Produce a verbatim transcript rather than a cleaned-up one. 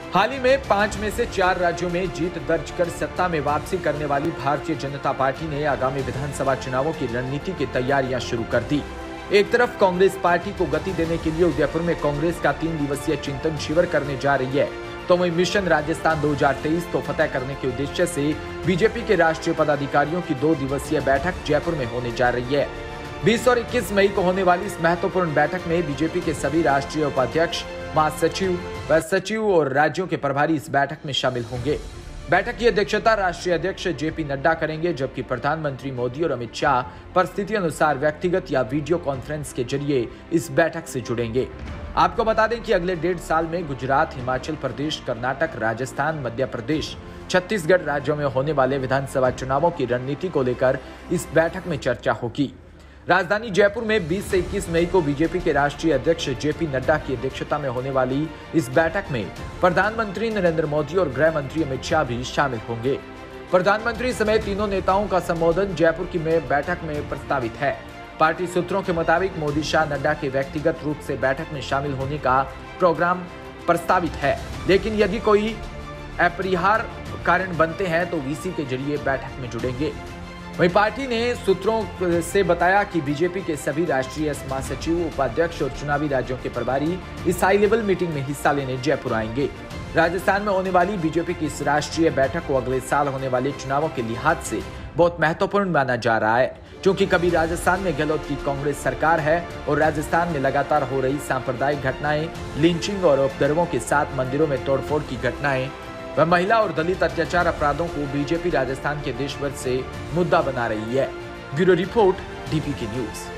हाल ही में पांच में से चार राज्यों में जीत दर्ज कर सत्ता में वापसी करने वाली भारतीय जनता पार्टी ने आगामी विधानसभा चुनावों की रणनीति की तैयारियां शुरू कर दी। एक तरफ कांग्रेस पार्टी को गति देने के लिए उदयपुर में कांग्रेस का तीन दिवसीय चिंतन शिविर करने जा रही है, तो वहीं मिशन राजस्थान दो हज़ार तेईस को फतेह करने के उद्देश्य से बीजेपी के राष्ट्रीय पदाधिकारियों की दो दिवसीय बैठक जयपुर में होने जा रही है। बीस और इक्कीस मई को होने वाली इस महत्वपूर्ण बैठक में बीजेपी के सभी राष्ट्रीय उपाध्यक्ष, महासचिव व सचिव और राज्यों के प्रभारी इस बैठक में शामिल होंगे। बैठक की अध्यक्षता राष्ट्रीय अध्यक्ष जेपी नड्डा करेंगे, जबकि प्रधानमंत्री मोदी और अमित शाह परिस्थिति अनुसार व्यक्तिगत या वीडियो कॉन्फ्रेंस के जरिए इस बैठक से जुड़ेंगे। आपको बता दें कि अगले डेढ़ साल में गुजरात, हिमाचल प्रदेश, कर्नाटक, राजस्थान, मध्य प्रदेश, छत्तीसगढ़ राज्यों में होने वाले विधानसभा चुनावों की रणनीति को लेकर इस बैठक में चर्चा होगी। राजधानी जयपुर में बीस से इक्कीस मई को बीजेपी के राष्ट्रीय अध्यक्ष जेपी नड्डा की अध्यक्षता में होने वाली इस बैठक में प्रधानमंत्री नरेंद्र मोदी और गृह मंत्री अमित शाह भी शामिल होंगे। प्रधानमंत्री समेत तीनों नेताओं का संबोधन जयपुर की में बैठक में प्रस्तावित है। पार्टी सूत्रों के मुताबिक मोदी शाह नड्डा के व्यक्तिगत रूप से बैठक में शामिल होने का प्रोग्राम प्रस्तावित है, लेकिन यदि कोई अपरिहार्य कारण बनते हैं तो वीसी के जरिए बैठक में जुड़ेंगे। वहीं पार्टी ने सूत्रों से बताया कि बीजेपी के सभी राष्ट्रीय महासचिव, उपाध्यक्ष और चुनावी राज्यों के प्रभारी इस हाई लेवल मीटिंग में हिस्सा लेने जयपुर आएंगे। राजस्थान में होने वाली बीजेपी की इस राष्ट्रीय बैठक को अगले साल होने वाले चुनावों के लिहाज से बहुत महत्वपूर्ण माना जा रहा है, क्योंकि कभी राजस्थान में गहलोत की कांग्रेस सरकार है और राजस्थान में लगातार हो रही सांप्रदायिक घटनाएं, लिंचिंग और उपद्रवों के साथ मंदिरों में तोड़फोड़ की घटनाएं व महिला और दलित अत्याचार अपराधों को बीजेपी राजस्थान के देश भर से मुद्दा बना रही है। Bureau report, DPK news.